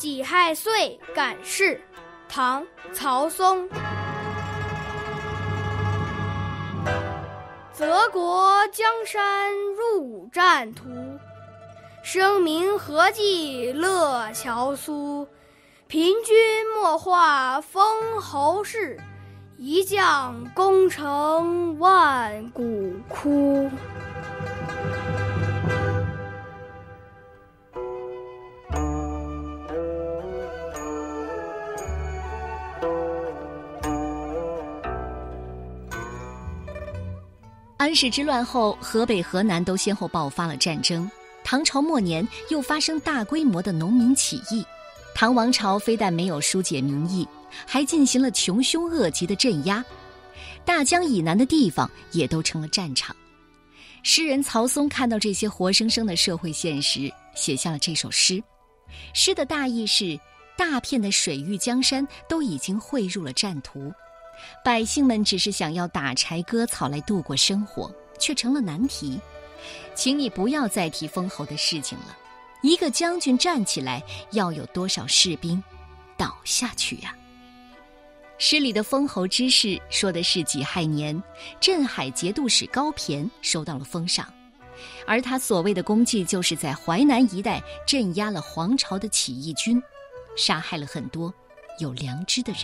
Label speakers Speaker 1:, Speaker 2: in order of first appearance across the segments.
Speaker 1: 己亥岁感事，唐·曹松。泽国江山入战途，生民何计乐樵苏。凭君莫话封侯事，一将功成万骨枯。
Speaker 2: 安史之乱后，河北、河南都先后爆发了战争。唐朝末年又发生大规模的农民起义。唐王朝非但没有疏解民意，还进行了穷凶恶极的镇压。大江以南的地方也都成了战场。诗人曹松看到这些活生生的社会现实，写下了这首诗。诗的大意是，大片的水域江山都已经汇入了战途，百姓们只是想要打柴割草来度过生活，却成了难题。请你不要再提封侯的事情了，一个将军站起来，要有多少士兵倒下去呀？诗里的封侯之事说的是己亥年，镇海节度使高骈收到了封赏，而他所谓的功绩就是在淮南一带镇压了黄巢的起义军，杀害了很多有良知的人。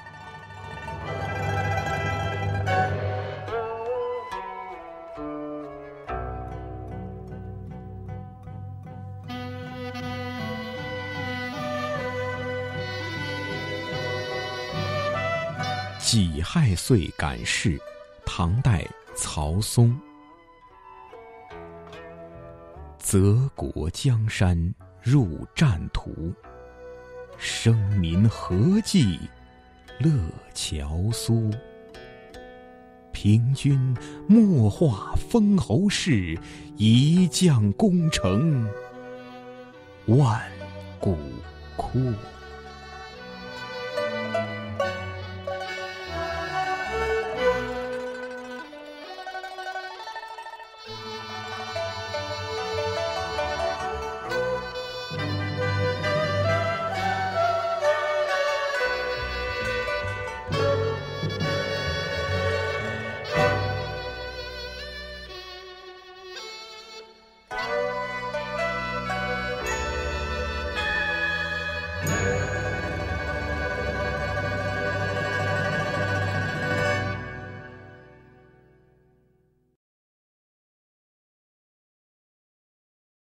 Speaker 3: 己亥岁感事，唐代曹松。泽国江山入战途，生民何计乐樵苏。凭君莫话封侯事，一将功成万骨枯。